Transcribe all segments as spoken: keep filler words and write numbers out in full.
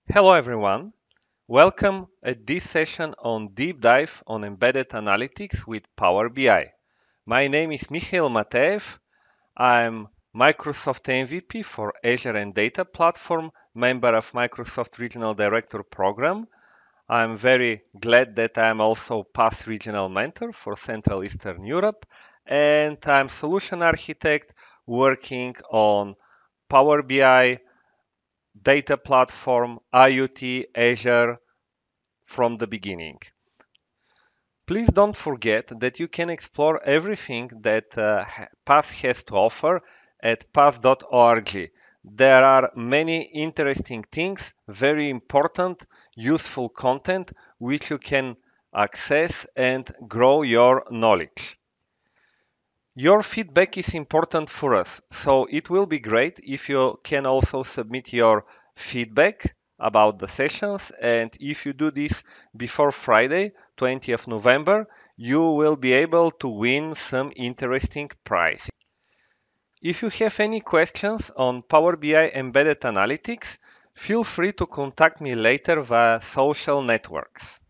Hello everyone, welcome at this session on Deep Dive on Embedded Analytics with Power B I. My name is Michael Mateev. I'm Microsoft M V P for Azure and Data Platform, member of Microsoft Regional Director Program. I'm very glad that I'm also past regional mentor for Central Eastern Europe, and I'm solution architect working on Power B I, Data Platform, IoT, Azure, from the beginning. Please don't forget that you can explore everything that uh, PASS has to offer at pass dot org. There are many interesting things, very important, useful content which you can access and grow your knowledge. Your feedback is important for us, so it will be great if you can also submit your feedback about the sessions. And if you do this before Friday, twentieth of November, you will be able to win some interesting prizes. If you have any questions on Power B I Embedded Analytics, feel free to contact me later via social networks.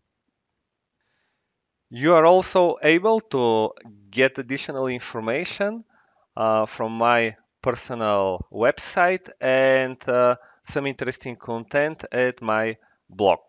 You are also able to get additional information uh, from my personal website and uh, some interesting content at my blog.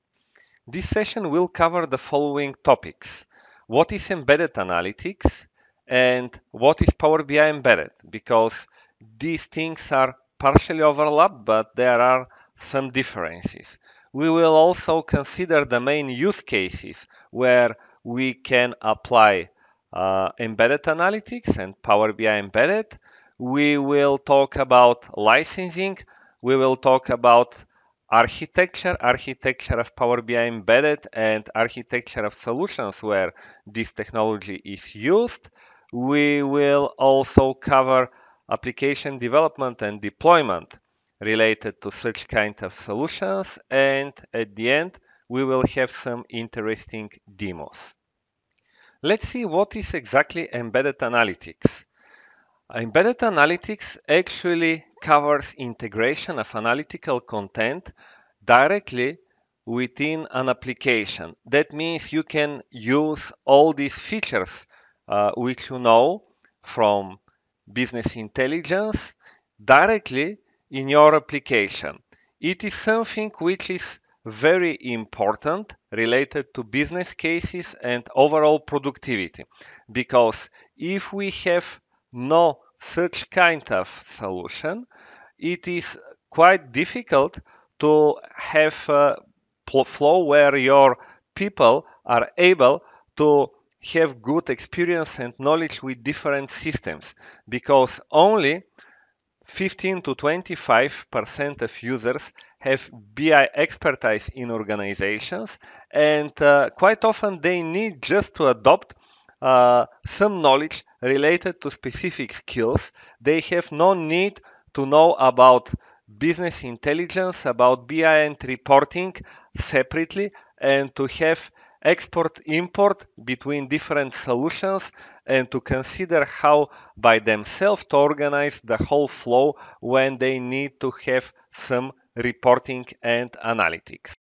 This session will cover the following topics. What is embedded analytics and what is Power B I embedded? Because these things are partially overlapped, but there are some differences. We will also consider the main use cases where we can apply uh, embedded analytics and Power B I embedded. We will talk about licensing. We will talk about architecture, architecture of Power B I embedded, and architecture of solutions where this technology is used. We will also cover application development and deployment related to such kind of solutions. And at the end, we will have some interesting demos. Let's see what is exactly embedded analytics. Embedded analytics actually covers integration of analytical content directly within an application. That means you can use all these features uh, which you know from business intelligence directly in your application. It is something which is very important related to business cases and overall productivity, because if we have no such kind of solution, it is quite difficult to have a flow where your people are able to have good experience and knowledge with different systems, because only fifteen to twenty-five percent of users have B I expertise in organizations, and uh, quite often they need just to adopt uh, some knowledge related to specific skills. They have no need to know about business intelligence, about B I and reporting separately, and to have export import between different solutions, and to consider how by themselves to organize the whole flow when they need to have some reporting and analytics.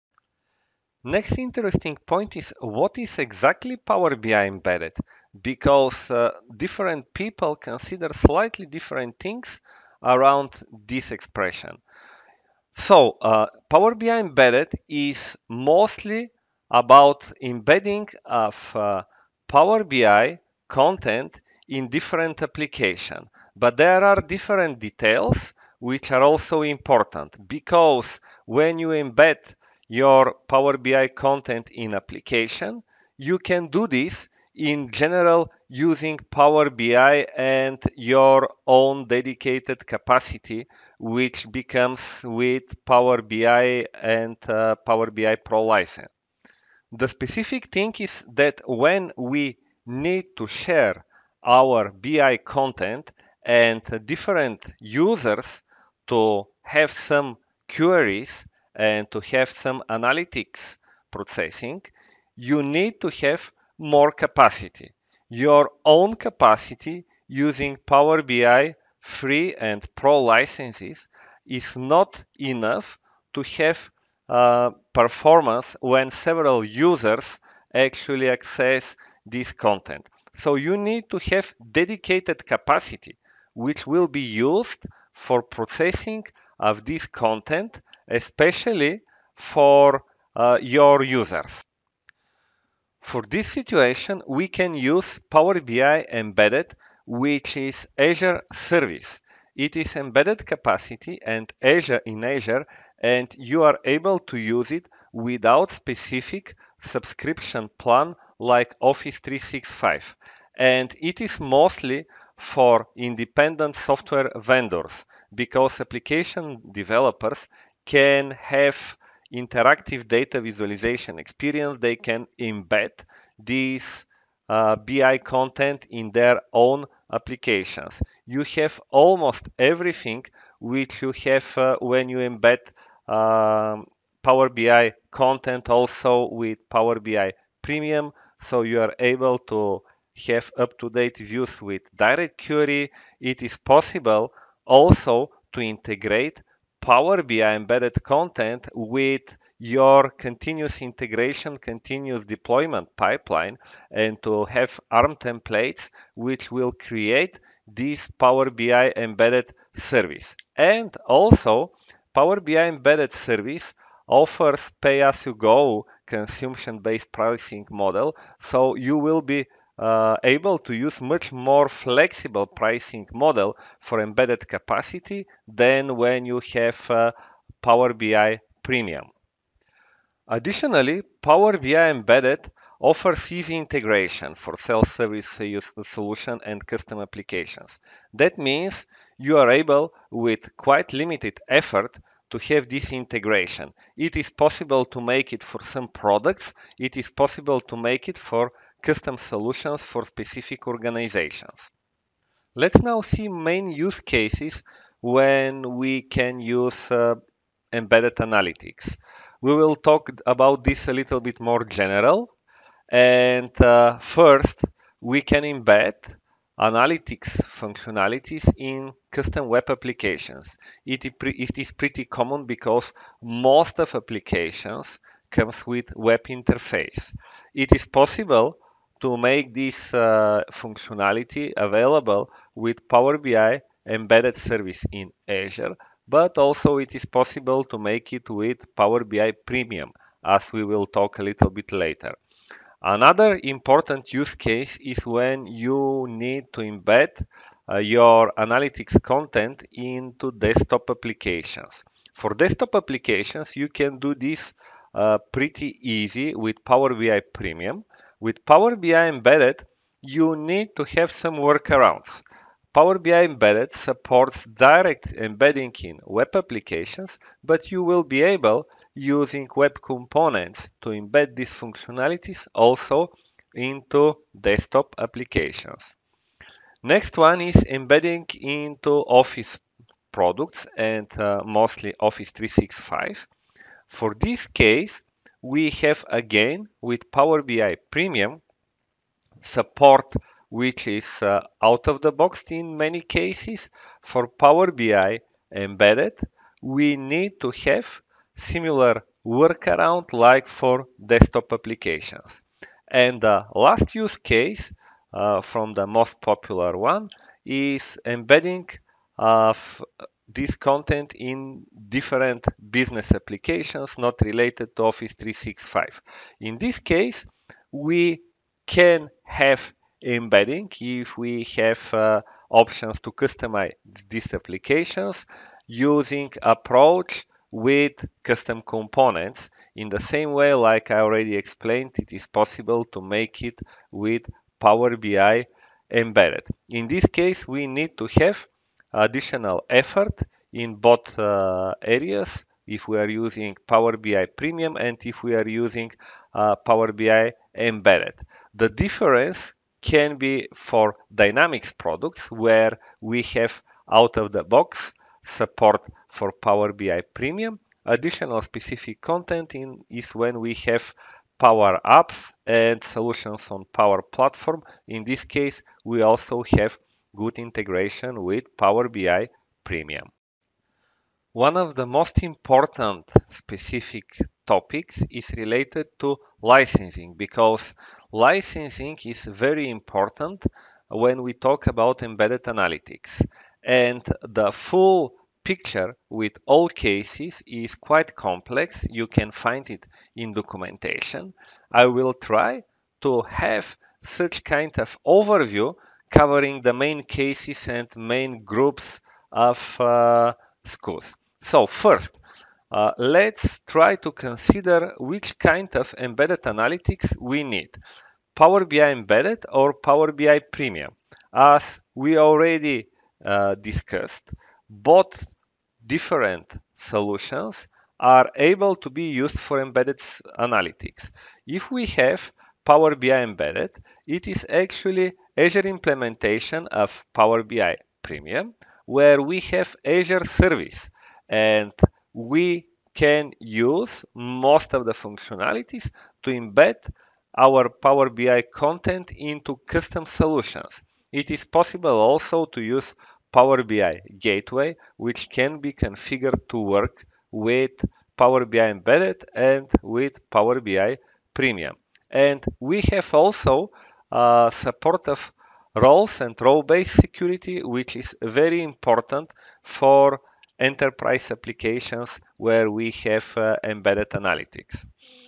Next interesting point is what is exactly Power B I embedded, because uh, different people consider slightly different things around this expression. So, uh, Power B I embedded is mostly about embedding of uh, Power B I content in different applications. But there are different details which are also important, because when you embed your Power B I content in application, you can do this in general using Power B I and your own dedicated capacity, which becomes with Power B I and uh, Power B I Pro license. The specific thing is that when we need to share our B I content and different users to have some queries and to have some analytics processing, you need to have more capacity. Your own capacity using Power B I free and pro licenses is not enough to have uh, performance when several users actually access this content. So you need to have dedicated capacity which will be used for processing of this content, especially for uh, your users. For this situation, we can use Power B I Embedded, which is Azure service. It is embedded capacity and Azure in Azure, and you are able to use it without specific subscription plan like Office three sixty-five. And it is mostly for independent software vendors because application developers can have interactive data visualization experience. They can embed this uh, B I content in their own applications. You have almost everything which you have uh, when you embed um, Power B I content also with Power B I Premium. So you are able to have up-to-date views with direct query. It is possible also to integrate Power B I embedded content with your continuous integration, continuous deployment pipeline, and to have ARM templates which will create this Power B I embedded service. And also, Power B I embedded service offers pay-as-you-go consumption-based pricing model, so you will be uh, able to use much more flexible pricing model for embedded capacity than when you have uh, Power B I Premium. Additionally, Power B I Embedded offers easy integration for self-service solution and custom applications. That means you are able, with quite limited effort, to have this integration. It is possible to make it for some products. It is possible to make it for custom solutions for specific organizations. Let's now see main use cases when we can use uh, embedded analytics. We will talk about this a little bit more general. And uh, first, we can embed analytics functionalities in custom web applications. It is pretty common because most of applications comes with web interface. It is possible to make this uh, functionality available with Power B I embedded service in Azure, but also it is possible to make it with Power B I Premium, as we will talk a little bit later. Another important use case is when you need to embed uh, your analytics content into desktop applications. For desktop applications, you can do this uh, pretty easy with Power B I Premium. With Power B I Embedded, you need to have some workarounds. Power B I Embedded supports direct embedding in web applications, but you will be able, using web components, to embed these functionalities also into desktop applications. Next one is embedding into Office products and uh, mostly Office three sixty-five. For this case, we have again with Power B I Premium support which is uh, out of the box in many cases. For Power B I Embedded, we need to have similar workaround like for desktop applications. And the last use case uh, from the most popular one is embedding of this content in different business applications not related to Office three sixty-five. In this case, we can have embedding if we have uh, options to customize these applications using approach with custom components. In the same way, like I already explained, it is possible to make it with Power B I Embedded. In this case, we need to have additional effort in both uh, areas if we are using Power B I Premium and if we are using uh, Power B I Embedded. The difference can be for Dynamics products where we have out of the box support for Power B I Premium. Additional specific content in is when we have Power Apps and solutions on Power Platform. In this case, we also have good integration with Power B I Premium. One of the most important specific topics is related to licensing because licensing is very important when we talk about embedded analytics. And the full picture with all cases is quite complex. You can find it in documentation. I will try to have such kind of overview covering the main cases and main groups of uh, schools. So first, uh, let's try to consider which kind of embedded analytics we need. Power B I Embedded or Power B I Premium. As we already uh, discussed, both different solutions are able to be used for embedded analytics. If we have Power B I Embedded, it is actually Azure implementation of Power B I Premium, where we have Azure service and we can use most of the functionalities to embed our Power B I content into custom solutions. It is possible also to use Power B I Gateway, which can be configured to work with Power B I Embedded and with Power B I Premium. And we have also uh, support of roles and role-based security, which is very important for enterprise applications where we have uh, embedded analytics.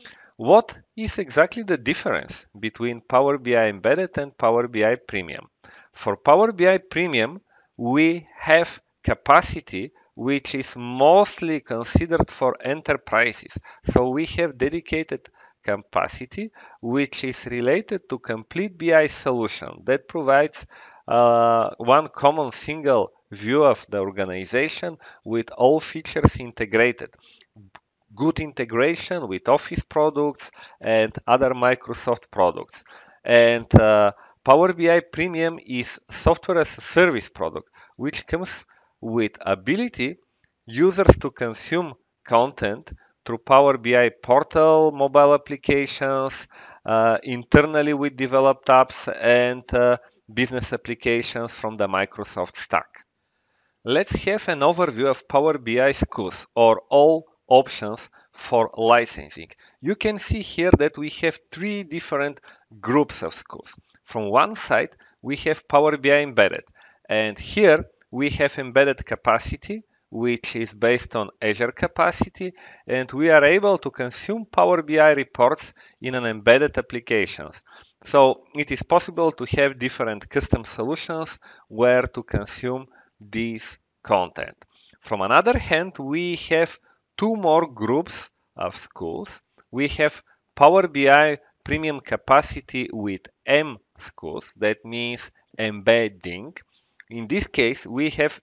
What is exactly the difference between Power B I Embedded and Power B I Premium? For Power B I Premium, we have capacity which is mostly considered for enterprises. So we have dedicated capacity which is related to complete B I solution that provides uh, one common single view of the organization with all features integrated, good integration with Office products and other Microsoft products. And uh, Power B I Premium is software as a service product, which comes with ability users to consume content through Power B I portal, mobile applications, uh, internally with developed apps, and uh, business applications from the Microsoft stack. Let's have an overview of Power B I schools or all options for licensing. You can see here that we have three different groups of schools. From one side, we have Power B I Embedded, and here we have embedded capacity, which is based on Azure capacity, and we are able to consume Power B I reports in an embedded applications. So it is possible to have different custom solutions where to consume this content. From another hand, we have two more groups of schools. We have Power B I premium capacity with M schools, that means embedding. In this case, we have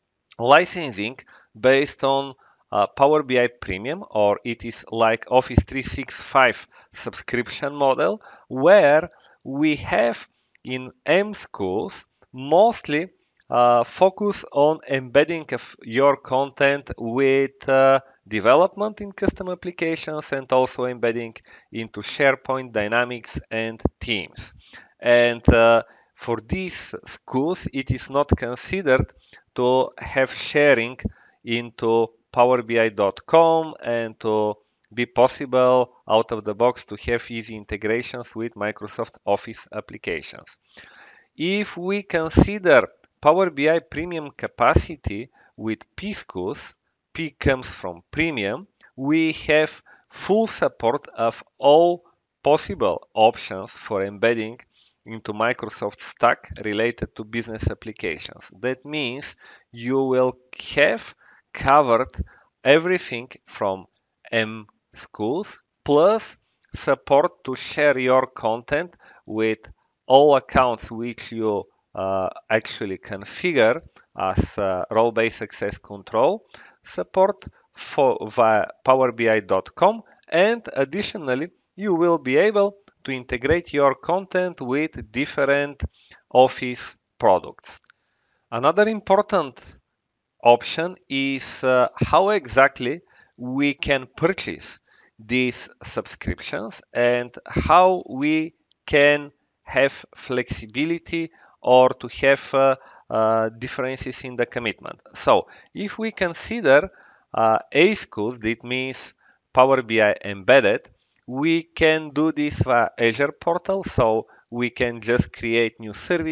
licensing based on uh, Power B I Premium, or it is like Office three sixty-five subscription model, where we have in M schools mostly uh, focus on embedding of your content with uh, development in custom applications and also embedding into SharePoint, Dynamics, and Teams. And uh, for these schools, it is not considered to have sharing into Power B I dot com and to be possible out of the box to have easy integrations with Microsoft Office applications. If we consider Power B I premium capacity with P schools, P comes from premium, we have full support of all possible options for embedding into Microsoft stack related to business applications. That means you will have covered everything from M schools plus support to share your content with all accounts which you uh, actually configure as uh, role-based access control, support for via Power B I dot com, and additionally you will be able to integrate your content with different Office products. Another important option is uh, how exactly we can purchase these subscriptions and how we can have flexibility or to have uh, uh, differences in the commitment. So if we consider uh, A S C U S, that means Power B I Embedded, we can do this via Azure portal, so we can just create new service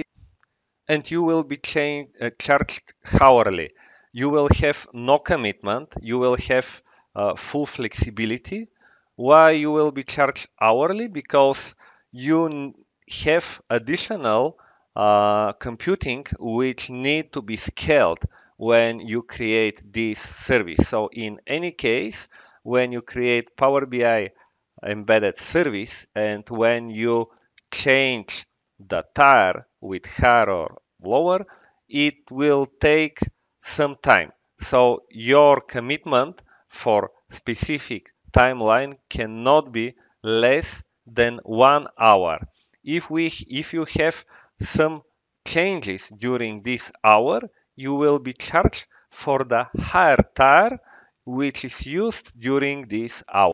and you will be cha- uh, charged hourly. You will have no commitment, you will have uh, full flexibility. Why you will be charged hourly? Because you n- have additional uh, computing which need to be scaled when you create this service. So in any case, when you create Power B I embedded service and when you change the tire with higher or lower, it will take some time. So your commitment for specific timeline cannot be less than one hour. If we if you have some changes during this hour, you will be charged for the higher tire which is used during this hour.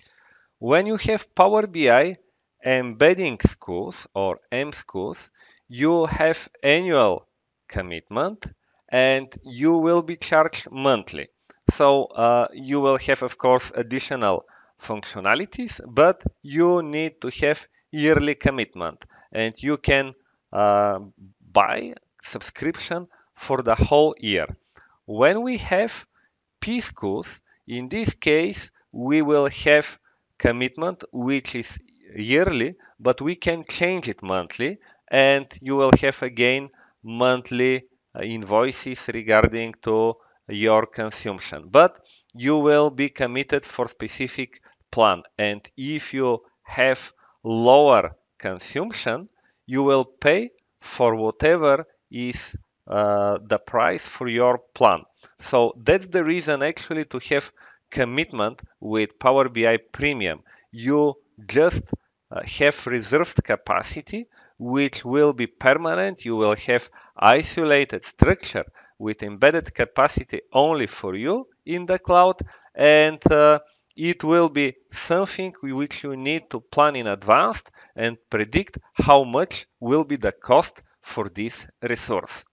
When you have Power B I embedding S C U S or M S C U S, you have annual commitment and you will be charged monthly. So uh, you will have, of course, additional functionalities, but you need to have yearly commitment and you can uh, buy subscription for the whole year. When we have P S C U S, in this case, we will have commitment which is yearly, but we can change it monthly, and you will have again monthly uh, invoices regarding to your consumption. But you will be committed for specific plan, and if you have lower consumption, you will pay for whatever is uh, the price for your plan. So that's the reason actually to have commitment with Power B I Premium. You just uh, have reserved capacity which will be permanent. You will have isolated structure with embedded capacity only for you in the cloud, and uh, it will be something which you need to plan in advance and predict how much will be the cost for this resource.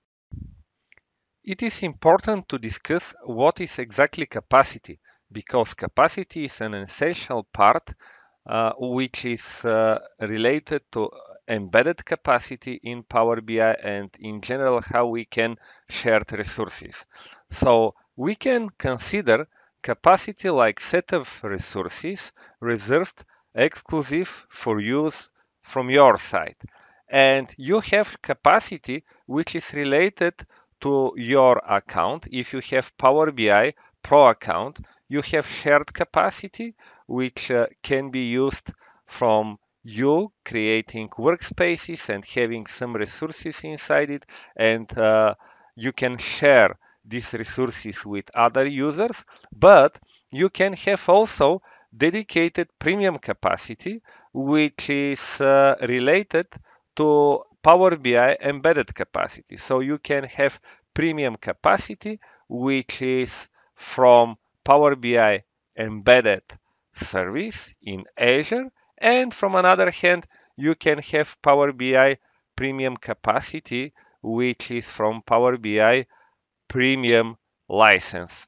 It is important to discuss what is exactly capacity, because capacity is an essential part uh, which is uh, related to embedded capacity in Power B I and in general how we can share resources. So we can consider capacity like set of resources reserved exclusive for use from your side. And you have capacity which is related to your account. If you have Power B I Pro account, you have shared capacity, which uh, can be used from you creating workspaces and having some resources inside it, and uh, you can share these resources with other users. But you can have also dedicated premium capacity, which is uh, related to Power B I embedded capacity. So you can have premium capacity, which is from Power B I embedded service in Azure. And from another hand, you can have Power B I premium capacity, which is from Power B I premium license.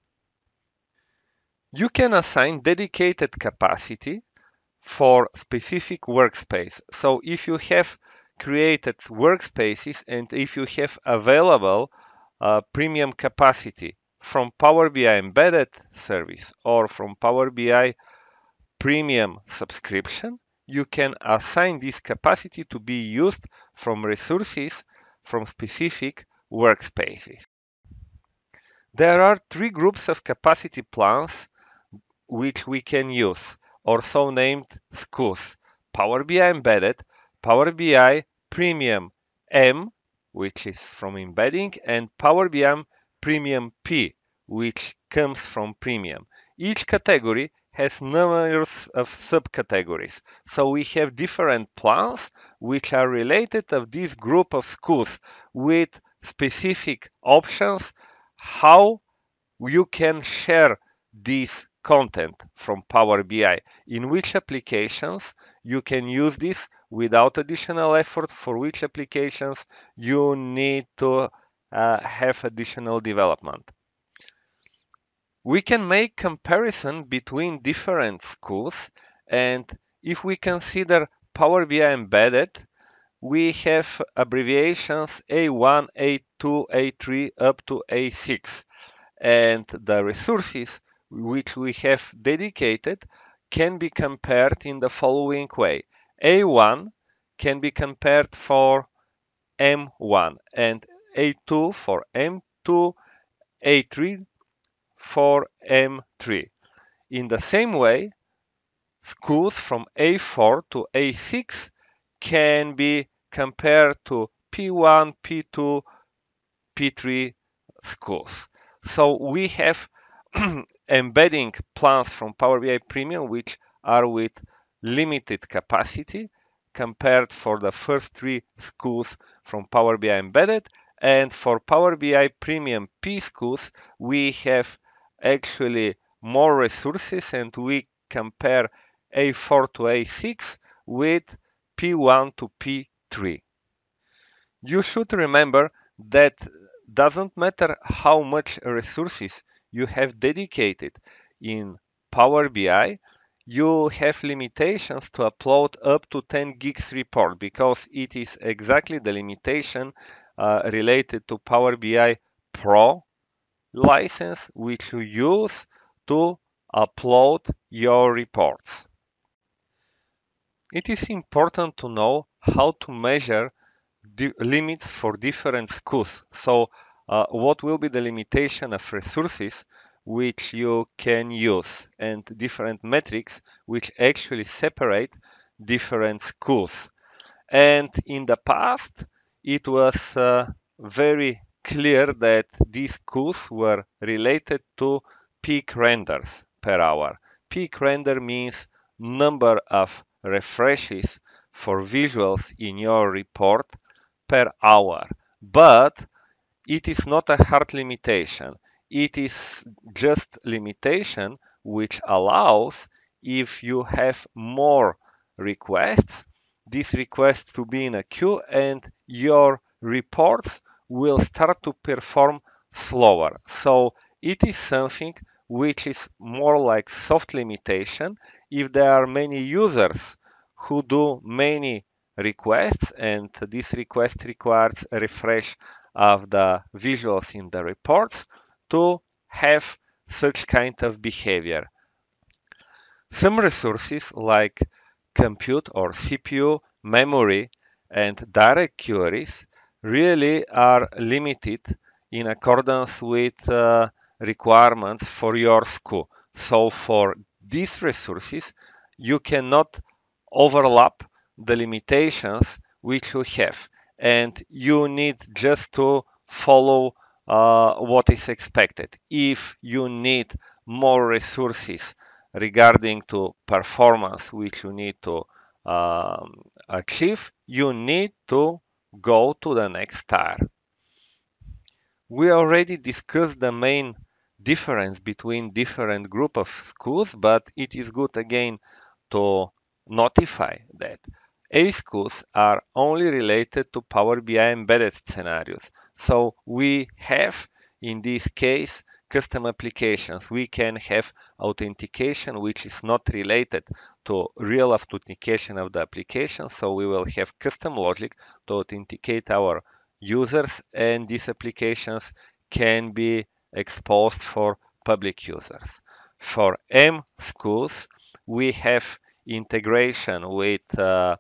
You can assign dedicated capacity for specific workspace. So if you have created workspaces and if you have available uh, premium capacity from Power B I embedded service or from Power B I premium subscription, you can assign this capacity to be used from resources from specific workspaces. There are three groups of capacity plans which we can use, or so named S C U S: Power B I Embedded, Power B I Premium M, which is from embedding, and Power B I Premium P, which comes from premium. Each category has numerous of subcategories, so we have different plans which are related of this group of S C U S with specific options how you can share this content from Power B I, in which applications you can use this without additional effort, for which applications you need to uh, have additional development. We can make comparison between different schools, and if we consider Power B I Embedded, we have abbreviations A one, A two, A three up to A six, and the resources which we have dedicated can be compared in the following way. A one can be compared for M one and A two for M two, A three for M three. In the same way, schools from A four to A six can be compared to P one, P two, P three schools. So we have embedding plans from Power B I Premium which are with limited capacity compared for the first three schools from Power B I Embedded, and for Power B I Premium P schools we have actually more resources and we compare A four to A six with P one to P three. You should remember that doesn't matter how much resources you have dedicated in Power B I, you have limitations to upload up to ten gigs report because it is exactly the limitation uh, related to Power B I Pro license which you use to upload your reports. It is important to know how to measure the limits for different schools. So uh, what will be the limitation of resources which you can use and different metrics which actually separate different schools. And in the past, it was uh, very clear that these schools were related to peak renders per hour. Peak render means number of refreshes for visuals in your report per hour. But it is not a hard limitation. It is just limitation which allows, if you have more requests, these requests to be in a queue and your reports will start to perform slower. So it is something which is more like soft limitation. If there are many users who do many requests and this request requires a refresh of the visuals in the reports to have such kind of behavior. Some resources like compute or C P U, memory, and direct queries really are limited in accordance with uh, requirements for your school. So for these resources, you cannot overlap the limitations which you have, and you need just to follow uh, what is expected. If you need more resources regarding to performance which you need to um, achieve, you need to go to the next tier. We already discussed the main difference between different group of schools, but it is good again to notify that A schools are only related to Power B I embedded scenarios. So we have, in this case, custom applications. We can have authentication which is not related to real authentication of the application. So we will have custom logic to authenticate our users, and these applications can be exposed for public users. For M schools, we have integration with uh,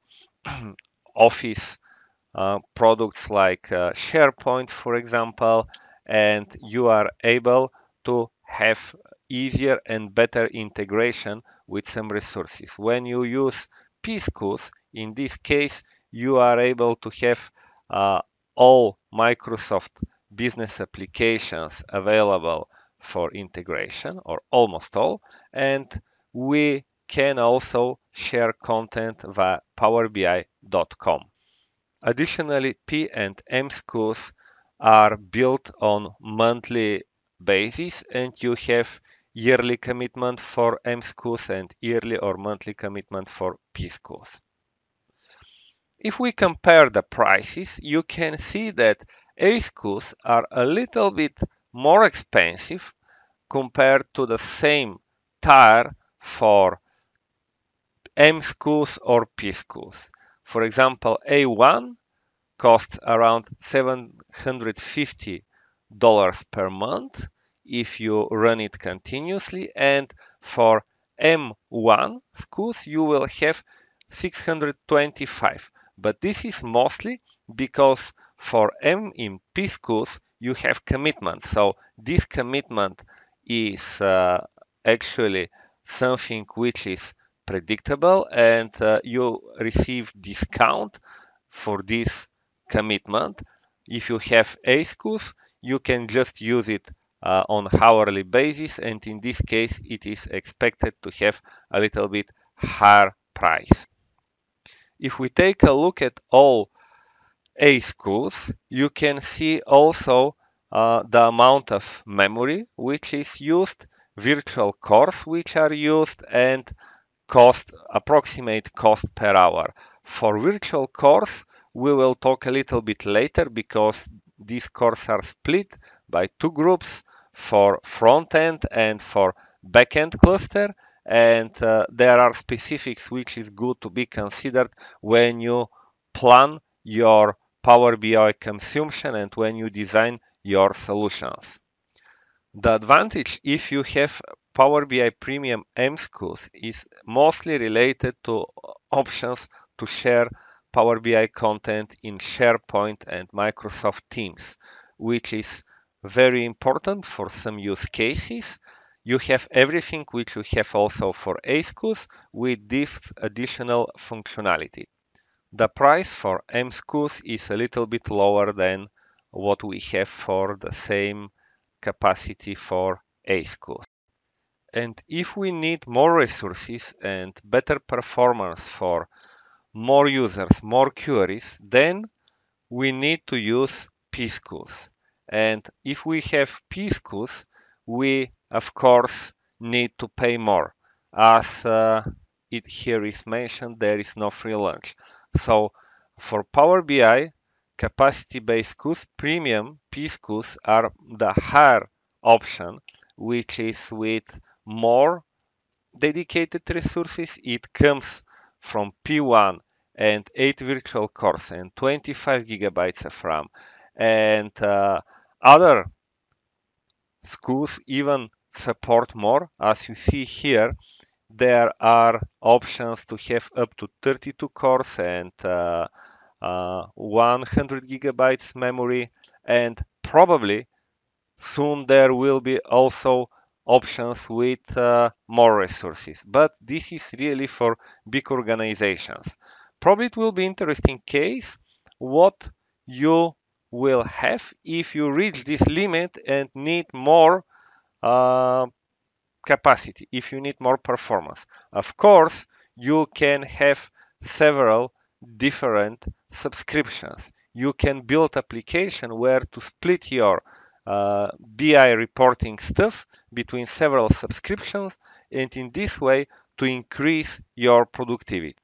Office uh, products like uh, SharePoint, for example, and you are able to have easier and better integration with some resources. When you use P schools, in this case, you are able to have uh, all Microsoft business applications available for integration, or almost all, and we can also share content via power b i dot com. Additionally, P and M schools are built on monthly basis, and you have yearly commitment for M schools and yearly or monthly commitment for P schools. If we compare the prices, you can see that A schools are a little bit more expensive compared to the same tier for M SKUs or P SKUs. For example, A one costs around seven hundred fifty dollars per month if you run it continuously, and for M one SKUs you will have six hundred twenty-five. But this is mostly because for M in P SKUs you have commitment. So this commitment is uh, actually something which is predictable, and uh, you receive discount for this commitment. If you have A SKUs, you can just use it uh, on hourly basis, and in this case it is expected to have a little bit higher price. If we take a look at all A SKUs, you can see also uh, the amount of memory which is used, virtual cores which are used, and cost, approximate cost per hour. For virtual cores, we will talk a little bit later because these cores are split by two groups, for front end and for back end cluster, and uh, there are specifics which is good to be considered when you plan your Power B I consumption and when you design your solutions. The advantage if you have Power B I Premium M SKUs is mostly related to options to share Power B I content in SharePoint and Microsoft Teams, which is very important for some use cases. You have everything which you have also for A SKUs with this additional functionality. The price for M SKUs is a little bit lower than what we have for the same capacity for A SKUs. And if we need more resources and better performance for more users, more queries, then we need to use P SKUs. And if we have P SKUs, we of course need to pay more. As uh, it here is mentioned, there is no free lunch. So for Power B I, capacity-based S K Us, premium P S K Us are the higher option, which is with more dedicated resources. It comes from P one and eight virtual cores and twenty-five gigabytes of RAM. And uh, other S K Us even support more. As you see here, there are options to have up to thirty-two cores and uh, uh, one hundred gigabytes memory, and probably soon there will be also options with uh, more resources. But this is really for big organizations. Probably it will be interesting case what you will have if you reach this limit and need more uh, capacity, if you need more performance. Of course, you can have several different subscriptions. You can build application where to split your uh, B I reporting stuff between several subscriptions, and in this way to increase your productivity.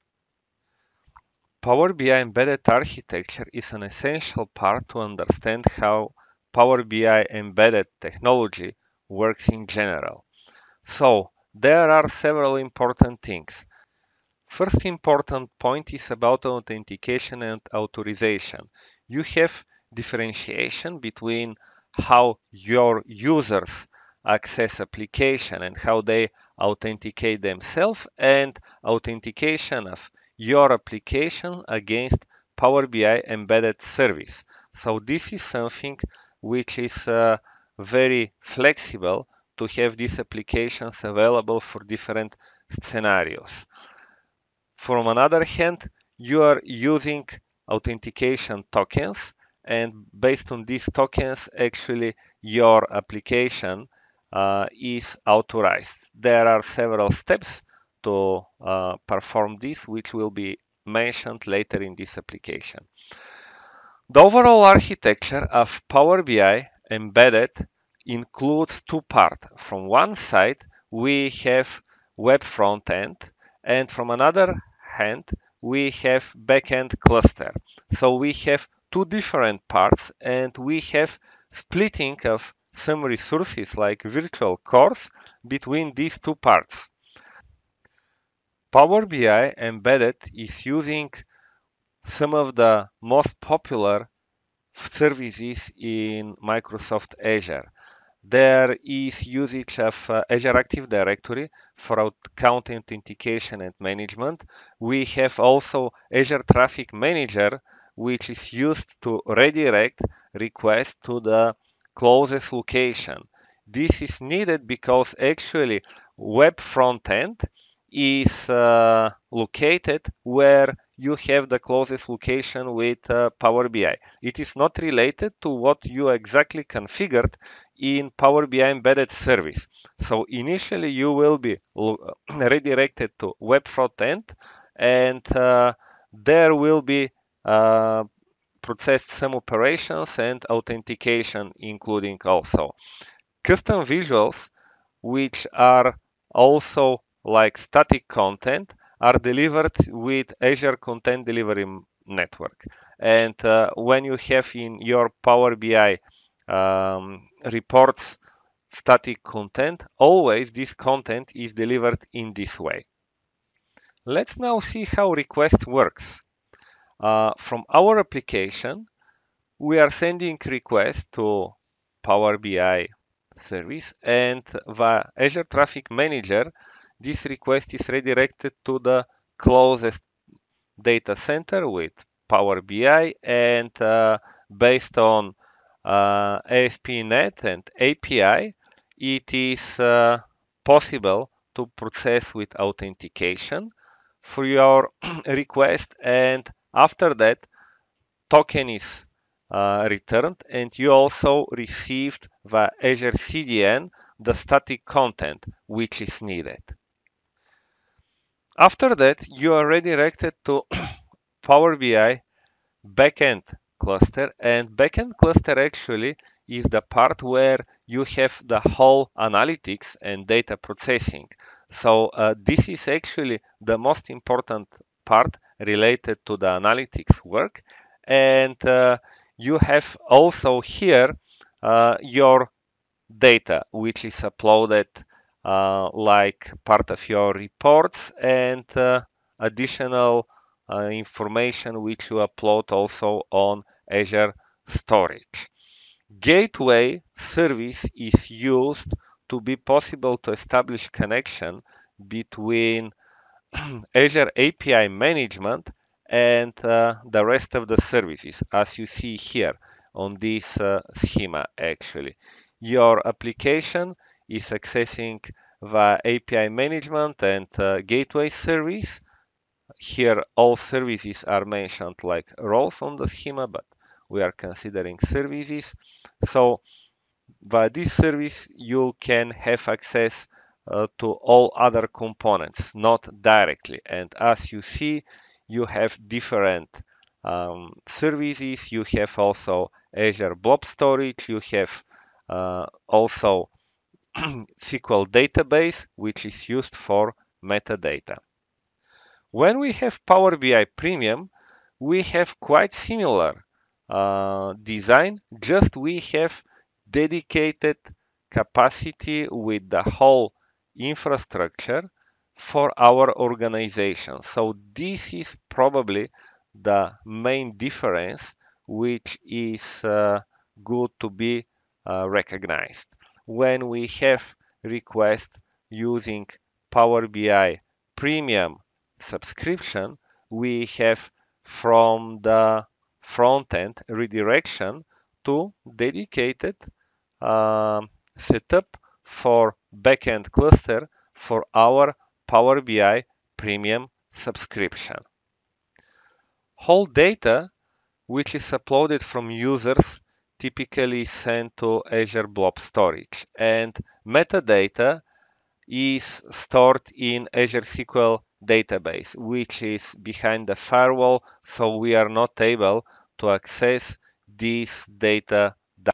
Power B I embedded architecture is an essential part to understand how Power B I embedded technology works in general. So there are several important things. First important point is about authentication and authorization. You have differentiation between how your users access application and how they authenticate themselves, and authentication of your application against Power B I embedded service. So this is something which is uh, very flexible to have these applications available for different scenarios. From another hand, you are using authentication tokens, and based on these tokens, actually your application uh, is authorized. There are several steps to uh, perform this, which will be mentioned later in this application. The overall architecture of Power B I embedded includes two parts. From one side, we have web front end, and from another hand, we have backend cluster. So we have two different parts, and we have splitting of some resources like virtual cores between these two parts. Power B I Embedded is using some of the most popular services in Microsoft Azure. There is usage of uh, Azure Active Directory for account authentication and management. We have also Azure Traffic Manager, which is used to redirect requests to the closest location. This is needed because actually web frontend is uh, located where you have the closest location with uh, Power B I. It is not related to what you exactly configured in Power B I embedded service. So initially you will be redirected to web frontend, and uh, there will be uh, processed some operations and authentication, including also custom visuals, which are also like static content, are delivered with Azure Content Delivery Network. And uh, when you have in your Power B I um, reports static content, always this content is delivered in this way. Let's now see how request works. Uh, from our application, we are sending requests to Power B I service, and via Azure Traffic Manager, this request is redirected to the closest data center with Power B I, and uh, based on uh, A S P dot NET and A P I, it is uh, possible to process with authentication for your request, and after that, token is uh, returned, and you also received via Azure C D N the static content which is needed. After that, you are redirected to Power B I backend cluster, and backend cluster actually is the part where you have the whole analytics and data processing. So uh, this is actually the most important part related to the analytics work, and uh, you have also here uh, your data which is uploaded uh, like part of your reports, and uh, additional uh, information which you upload also on Azure Storage. Gateway service is used to be possible to establish connection between Azure A P I management and uh, the rest of the services, as you see here on this uh, schema actually. Your application is accessing via A P I management and uh, gateway service. Here all services are mentioned like roles on the schema, but we are considering services. So via this service, you can have access uh, to all other components, not directly. And as you see, you have different um, services. You have also Azure Blob Storage. You have uh, also S Q L database, which is used for metadata. When we have Power B I Premium, we have quite similar uh, design, just we have dedicated capacity with the whole infrastructure for our organization. So this is probably the main difference which is uh, good to be uh, recognized. When we have requests using Power B I Premium subscription, we have from the front end redirection to dedicated um, setup for backend cluster for our Power B I Premium subscription. Whole data which is uploaded from users typically sent to Azure Blob Storage, and metadata is stored in Azure S Q L database, which is behind the firewall, so we are not able to access this data.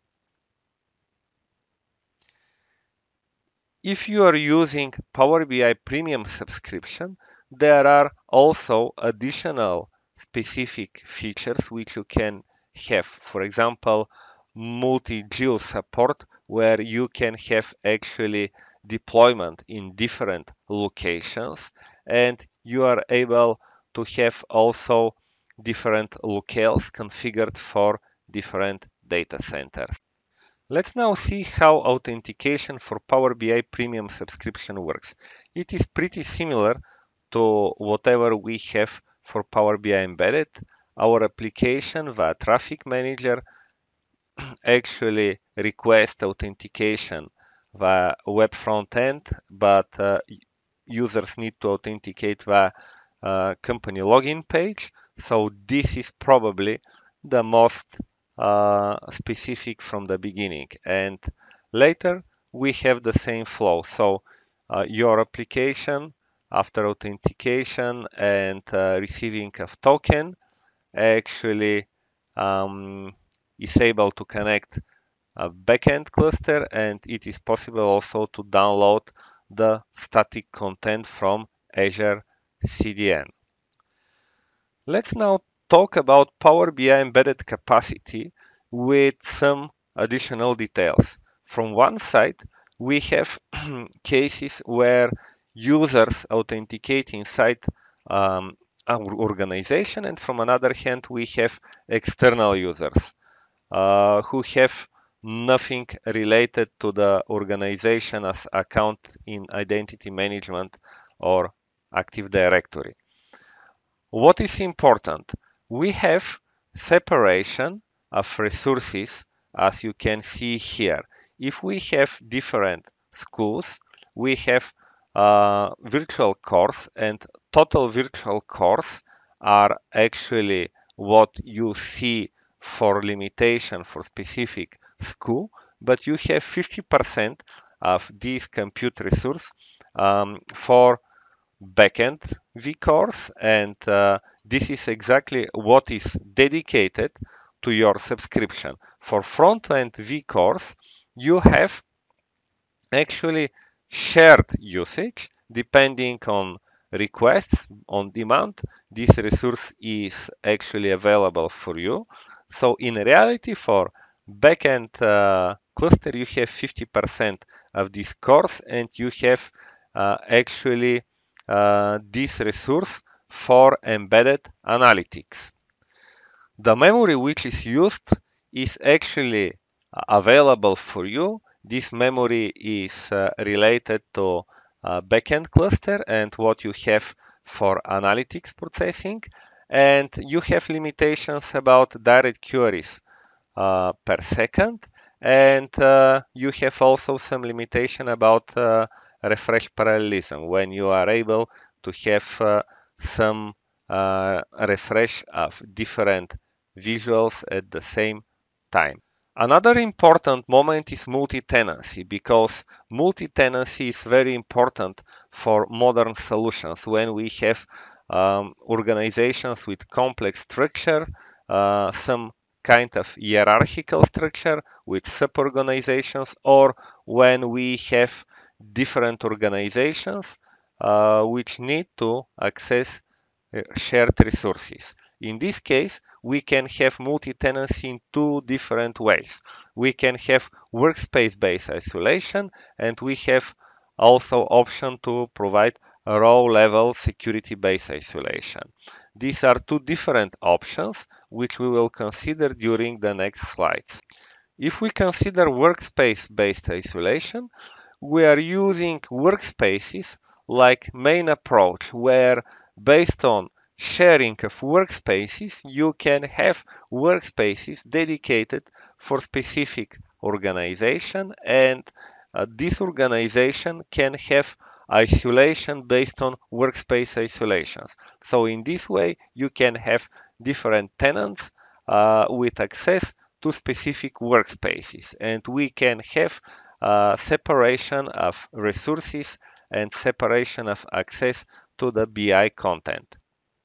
If you are using Power B I Premium subscription, there are also additional specific features which you can have. For example, multi-geo support where you can have actually deployment in different locations, and you are able to have also different locales configured for different data centers. Let's now see how authentication for Power B I Premium subscription works. It is pretty similar to whatever we have for Power B I Embedded. Our application via Traffic Manager actually requests authentication via web front end, but uh, users need to authenticate via uh, company login page. So this is probably the most uh, specific from the beginning. And later we have the same flow. So uh, your application after authentication and uh, receiving of token actually um, is able to connect a backend cluster, and it is possible also to download the static content from Azure C D N. Let's now talk about Power B I embedded capacity with some additional details. From one side, we have cases where users authenticate inside um, our organization, and from another hand, we have external users uh, who have nothing related to the organization as account in identity management or Active Directory. What is important? We have separation of resources, as you can see here. If we have different schools, we have uh, virtual cores, and total virtual cores are actually what you see for limitation for specific school, but you have fifty percent of this compute resource um, for backend vCores, and uh, this is exactly what is dedicated to your subscription. For front-end vCores, you have actually shared usage depending on requests on demand. This resource is actually available for you. So in reality, for backend uh, cluster, you have fifty percent of this cores, and you have uh, actually uh, this resource for embedded analytics. The memory which is used is actually uh, available for you. This memory is uh, related to uh, backend cluster and what you have for analytics processing. And you have limitations about direct queries uh, per second. And uh, you have also some limitation about uh, refresh parallelism, when you are able to have uh, some uh, refresh of different visuals at the same time. Another important moment is multi-tenancy, because multi-tenancy is very important for modern solutions when we have um, organizations with complex structure, uh, some kind of hierarchical structure with sub-organizations, or when we have different organizations uh, which need to access uh, shared resources. In this case, we can have multi-tenancy in two different ways. We can have workspace-based isolation, and we have also option to provide a row-level security-based isolation. These are two different options which we will consider during the next slides. If we consider workspace-based isolation, we are using workspaces like main approach, where based on sharing of workspaces, you can have workspaces dedicated for specific organization, and uh, this organization can have isolation based on workspace isolations. So in this way, you can have different tenants uh, with access to specific workspaces, and we can have uh, separation of resources and separation of access to the B I content.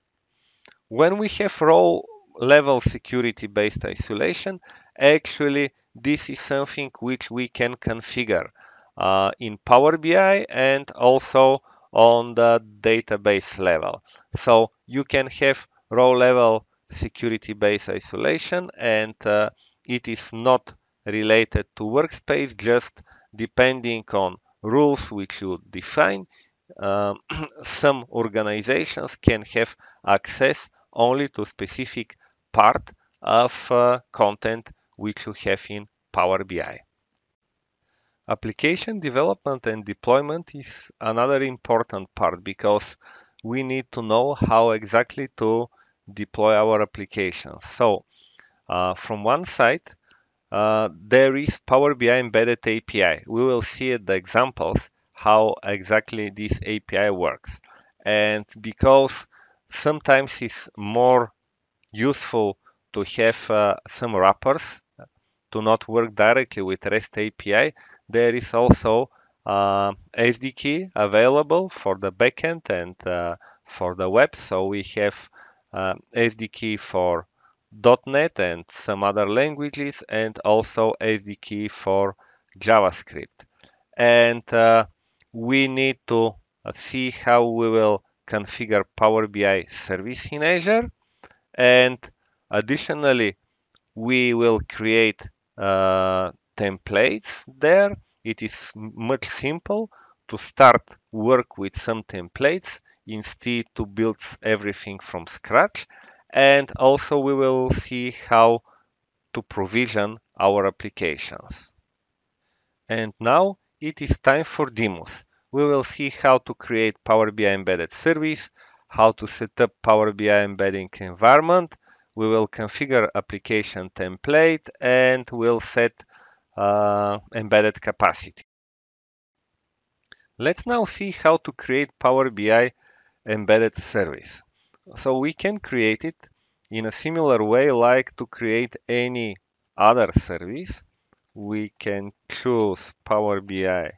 When we have row level security based isolation, actually this is something which we can configure uh, in Power B I and also on the database level. So you can have row level security based isolation, and uh, it is not related to workspace, just depending on rules which you define. Um, some organizations can have access only to specific part of uh, content which you have in Power B I. Application development and deployment is another important part because we need to know how exactly to deploy our applications. So, uh, from one side, uh, there is Power B I Embedded A P I. We will see the examples how exactly this A P I works. And because sometimes it's more useful to have uh, some wrappers to not work directly with REST A P I, there is also uh, S D K available for the backend and uh, for the web. So we have uh, S D K for dot net and some other languages, and also S D K for JavaScript. And uh, we need to uh, see how we will configure Power B I service in Azure. And additionally, we will create uh, templates there. It is much simple to start work with some templates instead to build everything from scratch. And also we will see how to provision our applications. And now it is time for demos. We will see how to create Power B I embedded service, how to set up Power B I embedding environment. We will configure application template and we'll set uh, embedded capacity. Let's now see how to create Power B I embedded service. So we can create it in a similar way like to create any other service. We can choose Power B I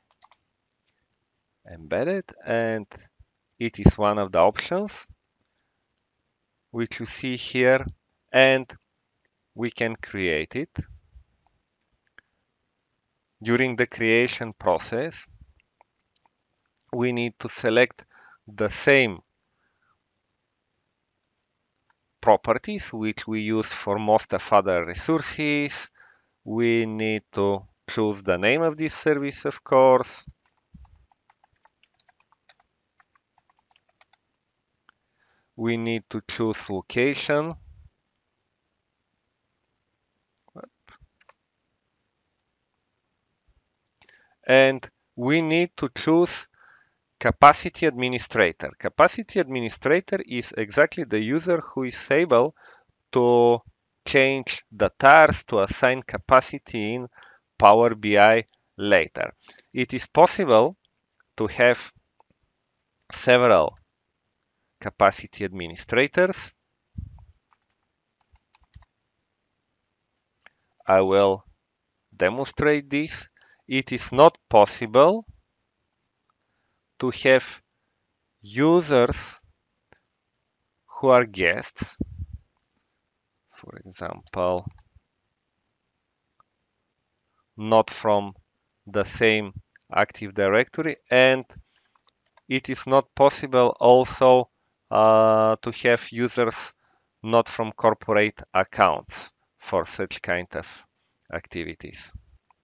embedded, and it is one of the options which you see here, and we can create it. During the creation process, we need to select the same properties which we use for most of other resources. We need to choose the name of this service, of course. We need to choose location. And we need to choose capacity administrator. Capacity administrator is exactly the user who is able to change the tars to assign capacity in Power B I later. It is possible to have several capacity administrators. I will demonstrate this. It is not possible to have users who are guests. For example, not from the same Active Directory, and it is not possible also uh, to have users not from corporate accounts for such kind of activities.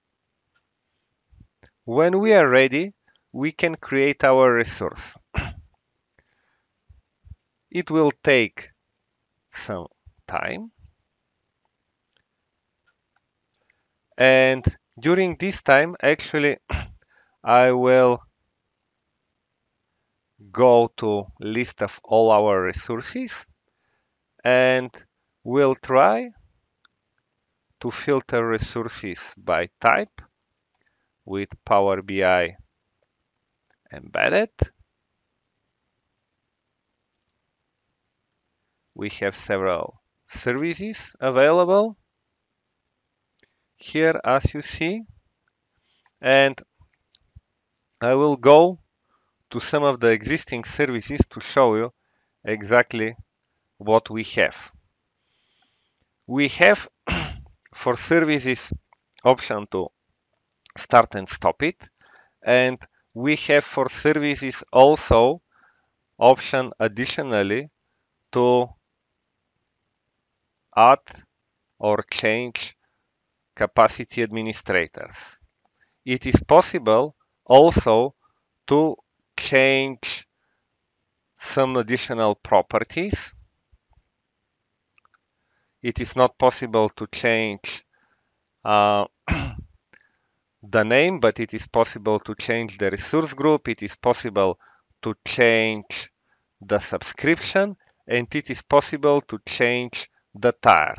When we are ready, we can create our resource. It will take some time. And during this time, actually, I will go to list of all our resources and we'll try to filter resources by type with Power B I embedded. We have several services available here, as you see, and I will go to some of the existing services to show you exactly what we have. We have for services option to start and stop it, and we have for services also option additionally to add or change capacity administrators. It is possible also to change some additional properties. It is not possible to change uh, the name, but it is possible to change the resource group. It is possible to change the subscription, and it is possible to change the tier.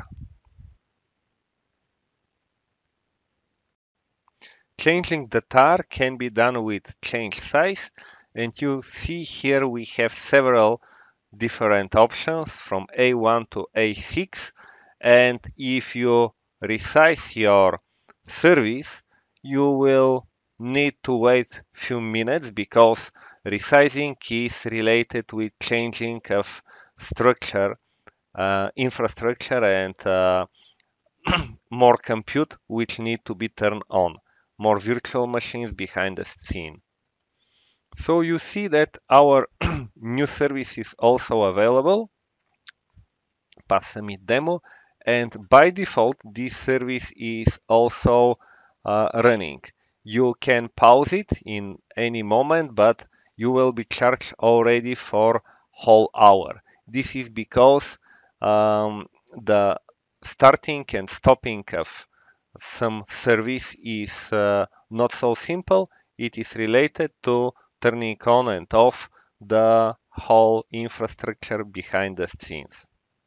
Changing the tier can be done with change size, and you see here we have several different options from A one to A six, and if you resize your service, you will need to wait few minutes because resizing is related with changing of structure, uh, infrastructure, and uh, more compute which need to be turned on, more virtual machines behind the scene. So you see that our new service is also available, Passami demo, and by default this service is also uh, running. You can pause it in any moment, but you will be charged already for whole hour. This is because um, the starting and stopping of some service is uh, not so simple. It is related to turning on and off the whole infrastructure behind the scenes.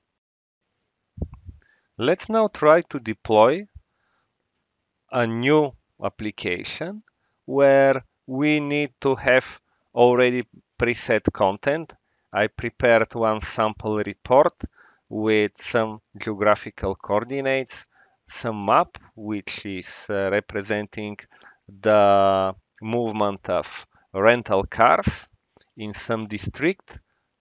Let's now try to deploy a new application where we need to have already preset content. I prepared one sample report with some geographical coordinates, some map which is uh, representing the movement of rental cars in some district.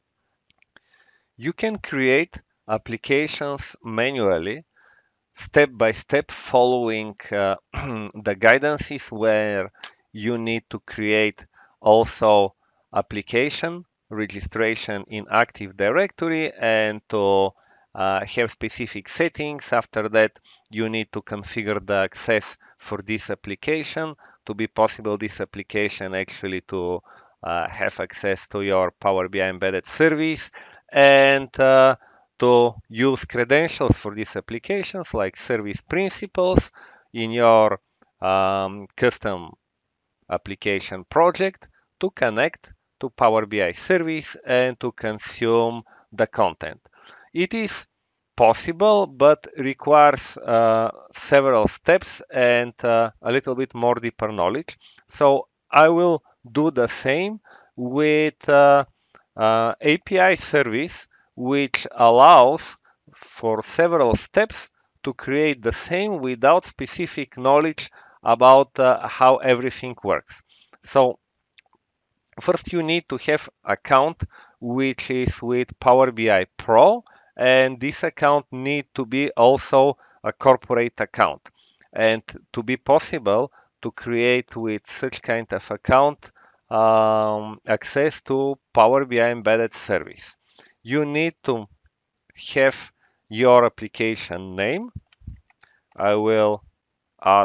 You can create applications manually step by step following uh, the guidances where you need to create also application registration in Active Directory and to uh, have specific settings. After that, you need to configure the access for this application to be possible this application actually to uh, have access to your Power B I embedded service and uh, to use credentials for these applications like service principals in your um, custom application project to connect to Power B I service and to consume the content. It is possible but requires uh, several steps and uh, a little bit more deeper knowledge. So I will do the same with uh, uh, A P I service which allows for several steps to create the same without specific knowledge about uh, how everything works. So first you need to have account which is with Power B I Pro, and this account need to be also a corporate account. And to be possible to create with such kind of account um, access to Power B I embedded service, you need to have your application name. I will add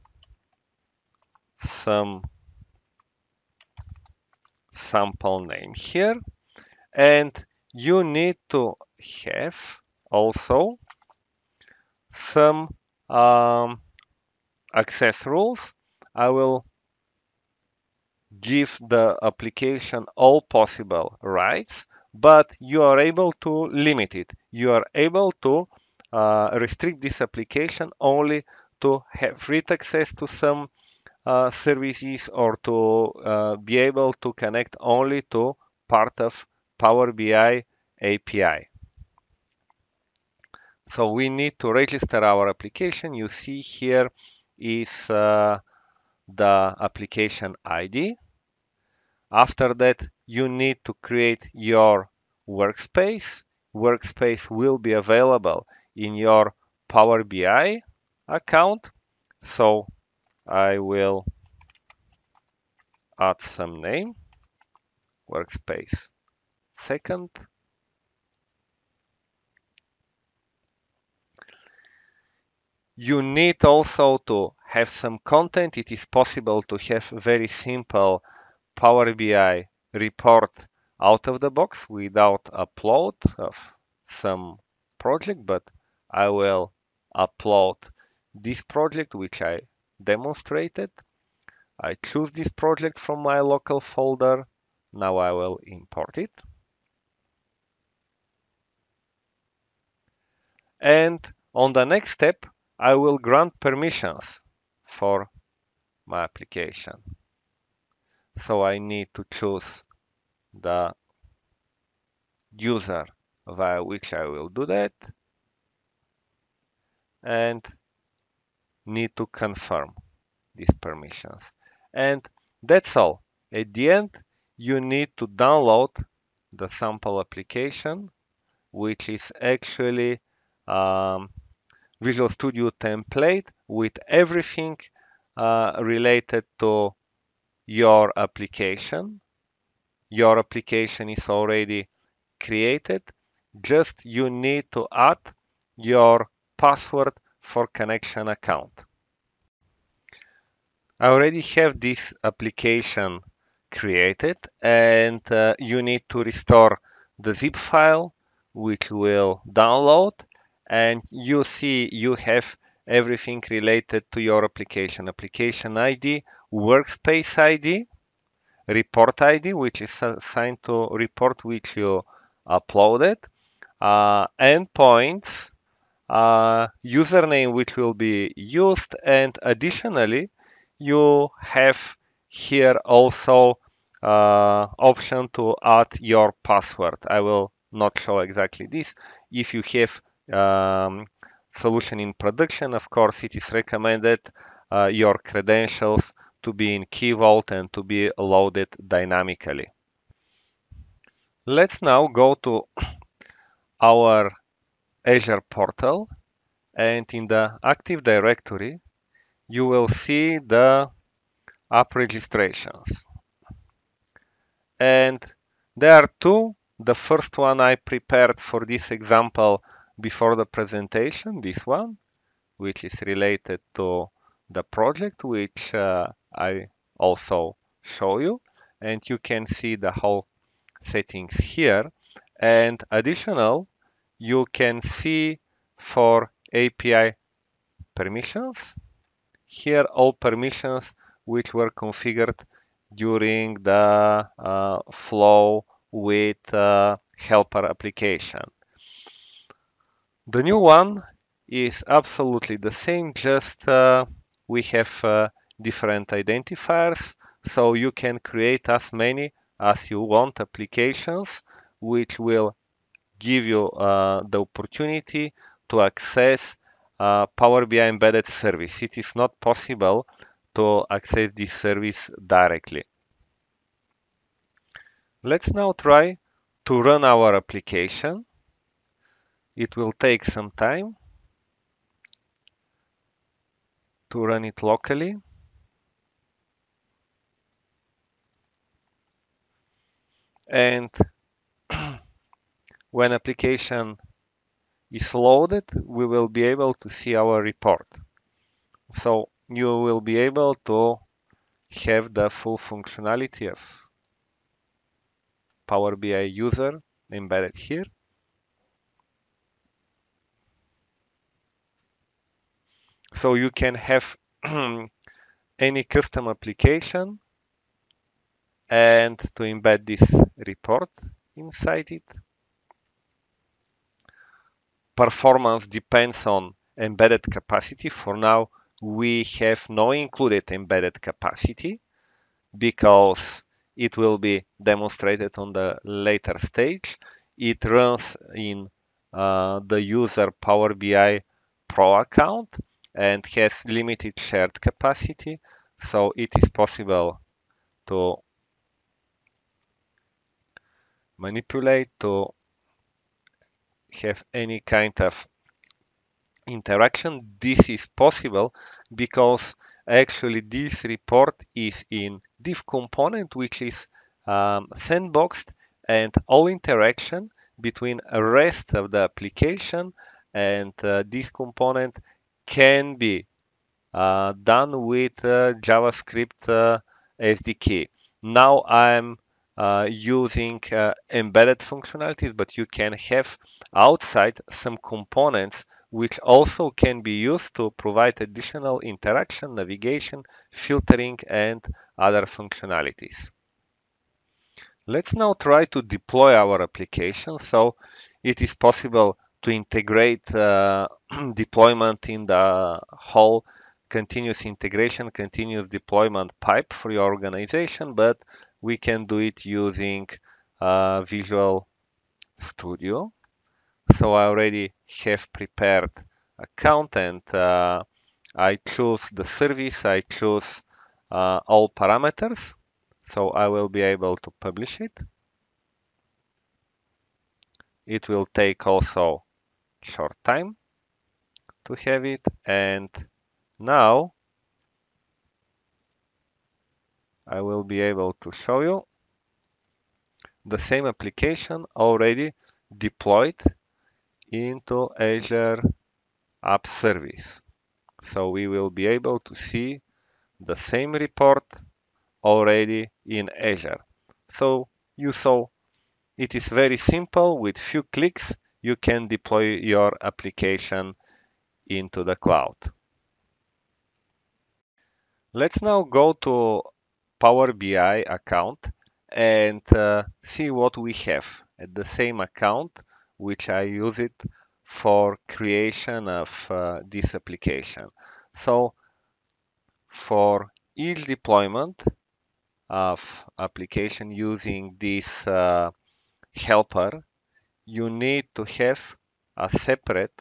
some sample name here, and you need to have also some um, access rules. I will give the application all possible rights, but you are able to limit it. You are able to uh, restrict this application only to have read access to some uh, services or to uh, be able to connect only to part of Power B I A P I. So we need to register our application. You see here is uh, the application I D. After that, you need to create your workspace. Workspace will be available in your Power B I account. So I will add some name, workspace second. You need also to have some content. It is possible to have very simple Power B I report out of the box without upload of some project, but I will upload this project which I demonstrated. I choose this project from my local folder. Now I will import it. And on the next step, I will grant permissions for my application. So I need to choose the user via which I will do that and need to confirm these permissions. And that's all. At the end, you need to download the sample application, which is actually um, Visual Studio template with everything uh, related to your application. Your application is already created. Just you need to add your password for connection account. I already have this application created, and uh, you need to restore the zip file which will download, and you see you have everything related to your application. Application I D, workspace I D, report I D, which is assigned to report which you uploaded, uh, endpoints, uh, username which will be used, and additionally you have here also uh, option to add your password. I will not show exactly this. If you have um, solution in production, of course it is recommended uh, your credentials to be in Key Vault and to be loaded dynamically. Let's now go to our Azure portal, and in the Active Directory you will see the app registrations. And there are two. The first one I prepared for this example before the presentation, this one, which is related to the project, which uh, I also show you. And you can see the whole settings here. And additional, you can see for A P I permissions, here all permissions which were configured during the uh, flow with uh, helper application. The new one is absolutely the same, just uh, we have uh, different identifiers, so you can create as many as you want applications which will give you uh, the opportunity to access uh, Power B I embedded service. It is not possible to access this service directly. Let's now try to run our application. It will take some time to run it locally. And when application is loaded, we will be able to see our report. So you will be able to have the full functionality of Power B I user embedded here. So you can have any custom application and to embed this report inside it. Performance depends on embedded capacity. For now, we have no included embedded capacity because it will be demonstrated on the later stage. It runs in uh, the user Power B I Pro account and has limited shared capacity, so it is possible to manipulate, to have any kind of interaction. This is possible because actually this report is in div component, which is um, sandboxed, and all interaction between the rest of the application and uh, this component can be uh, done with uh, JavaScript uh, S D K. Now I'm uh, using uh, embedded functionalities, but you can have outside some components which also can be used to provide additional interaction, navigation, filtering, and other functionalities. Let's now try to deploy our application. So it is possible to integrate uh, deployment in the whole continuous integration, continuous deployment pipe for your organization, but we can do it using uh, Visual Studio. So I already have prepared account and uh, I choose the service, I choose uh, all parameters. So I will be able to publish it. It will take also short time to have it, and now I will be able to show you the same application already deployed into Azure App Service. So we will be able to see the same report already in Azure. So you saw it is very simple. With few clicks you can deploy your application into the cloud. Let's now go to Power B I account and uh, see what we have at the same account which I use it for creation of uh, this application. So for each deployment of application using this uh, helper, you need to have a separate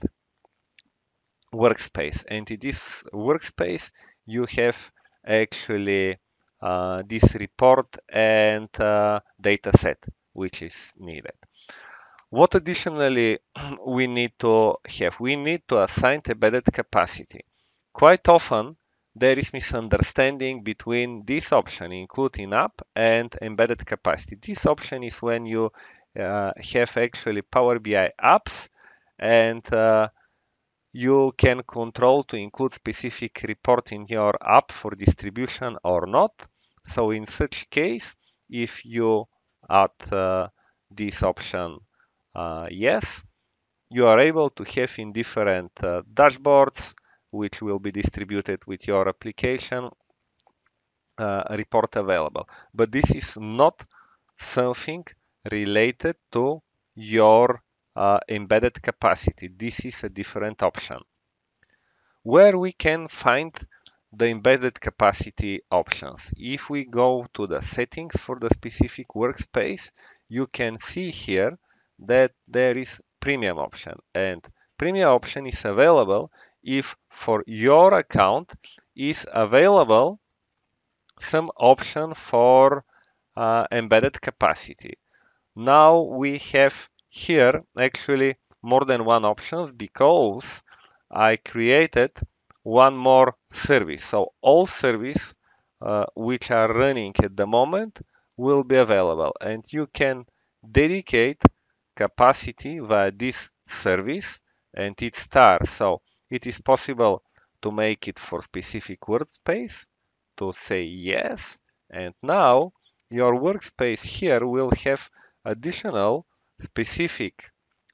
workspace, and in this workspace you have actually uh, this report and uh, data set which is needed. What additionally we need to have? We need to assign embedded capacity. Quite often there is misunderstanding between this option, including app, and embedded capacity. This option is when you uh, have actually Power B I apps and uh, you can control to include specific report in your app for distribution or not. So in such case, if you add uh, this option uh, yes, you are able to have in different uh, dashboards which will be distributed with your application uh, report available. But this is not something related to your uh, embedded capacity. This is a different option. Where we can find the embedded capacity options. If we go to the settings for the specific workspace, you can see here that there is premium option, and premium option is available if for your account is available some option for uh, embedded capacity. Now we have here actually more than one options because I created one more service. So all service uh, which are running at the moment will be available, and you can dedicate capacity via this service and its star. So it is possible to make it for specific workspace, to say yes, and now your workspace here will have additional specific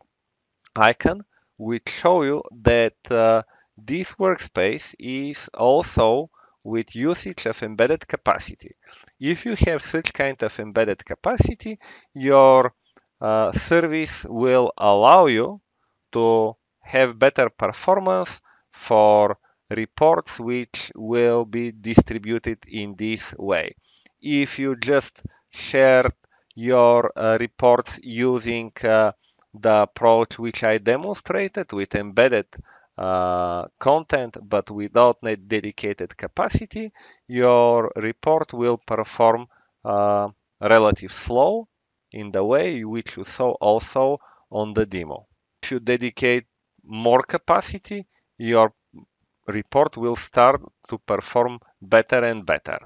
icon which show you that uh, this workspace is also with usage of embedded capacity. If you have such kind of embedded capacity, your uh, service will allow you to have better performance for reports which will be distributed in this way. If you just share your uh, reports using uh, the approach which I demonstrated with embedded uh, content but without dedicated capacity, your report will perform uh, relative slow in the way which you saw also on the demo. If you dedicate more capacity, your report will start to perform better and better.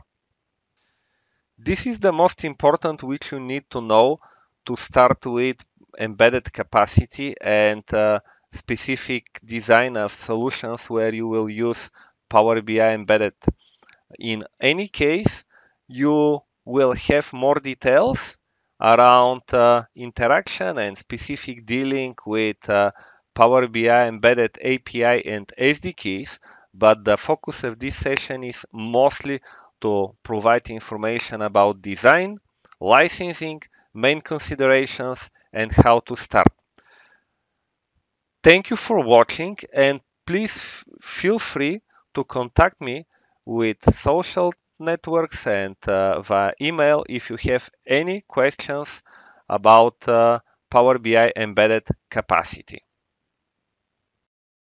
This is the most important which you need to know to start with embedded capacity and uh, specific design of solutions where you will use Power B I embedded. In any case, you will have more details around uh, interaction and specific dealing with uh, Power B I embedded A P I and S D Ks, but the focus of this session is mostly to provide information about design, licensing, main considerations, and how to start. Thank you for watching, and please feel free to contact me with social networks and uh, via email if you have any questions about uh, Power B I embedded capacity.